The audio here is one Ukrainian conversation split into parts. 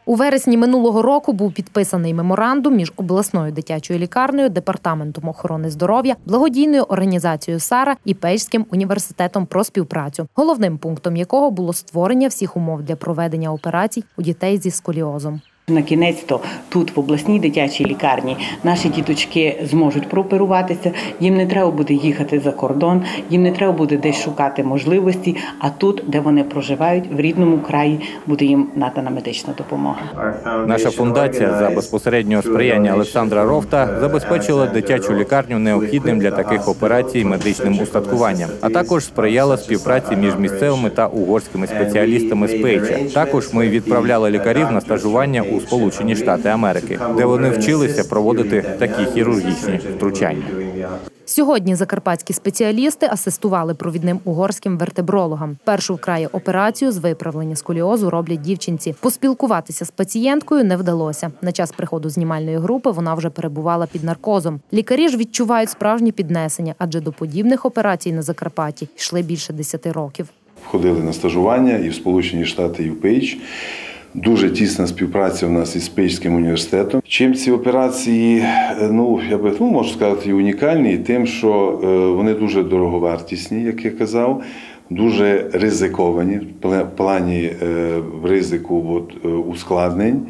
У вересні минулого року був підписаний меморандум між обласною дитячою лікарнею, Департаментом охорони здоров'я, благодійною організацією «Сара» і Печським університетом про співпрацю, головним пунктом якого було створення всіх умов для проведення операцій у дітей зі сколіозом. На кінець-то тут, в обласній дитячій лікарні, наші діточки зможуть прооперуватися, їм не треба буде їхати за кордон, їм не треба буде десь шукати можливості, а тут, де вони проживають, в рідному краї, буде їм надана медична допомога. Наша фундація за безпосереднього сприяння Олександра Ровта забезпечила дитячу лікарню необхідним для таких операцій медичним устаткуванням, а також сприяла співпраці між місцевими та угорськими спеціалістами з Печа. Також ми відправляли лікарів на стажування у Сполучені Штати Америки, де вони вчилися проводити такі хірургічні втручання. Сьогодні закарпатські спеціалісти асистували провідним угорським вертебрологам. Першу в краї операцію з виправлення сколіозу роблять дівчинці. Поспілкуватися з пацієнткою не вдалося. На час приходу знімальної групи вона вже перебувала під наркозом. Лікарі ж відчувають справжні піднесення, адже до подібних операцій на Закарпатті йшли більше 10 років. Входили на стажування і в Сполучені Штати, і в Пейдж. Дуже тісна співпраця у нас із Печським університетом. Чим ці операції, можу сказати, унікальні, тим, що вони дуже дороговартісні, як я казав, дуже ризиковані в плані ризику ускладнень.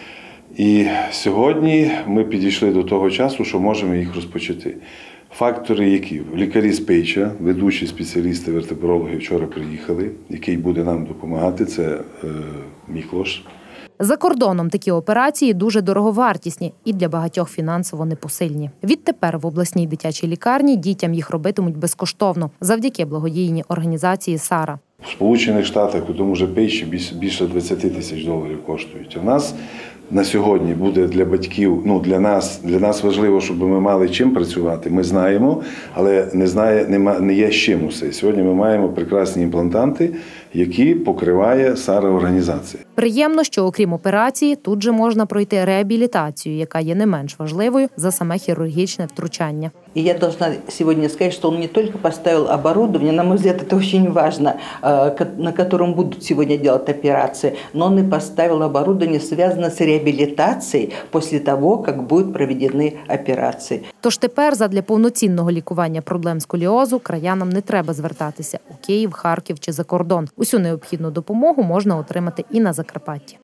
І сьогодні ми підійшли до того часу, що можемо їх розпочати. Фактори, які лікарі з Печа, ведучі спеціалісти, вертебрологи вчора приїхали, який буде нам допомагати, це Міклош. За кордоном такі операції дуже дороговартісні і для багатьох фінансово непосильні. Відтепер в обласній дитячій лікарні дітям їх робитимуть безкоштовно завдяки благодійній організації «Сара». В Сполучених Штатах, у тому ж Печі, більше $20 тисяч коштують. А в нас на сьогодні буде для батьків, для нас важливо, щоб ми мали чим працювати. Ми знаємо, але не є з чим усе. Сьогодні ми маємо прекрасні імплантанти, які покриває «Сара» організація. Приємно, що окрім операції, тут же можна пройти реабілітацію, яка є не менш важливою за саме хірургічне втручання. И я должна сегодня сказать, что он не только поставил оборудование, на мой взгляд, это очень важно, на котором будут сегодня делать операции, но он и поставил оборудование, связанное с реабилитацией после того, как будут проведены операции. Тож тепер задля повноцінного лікування проблем сколіозу краянам не треба звертатися у Київ, Харків чи за кордон. Усю необхідну допомогу можна отримати і на Закарпатті.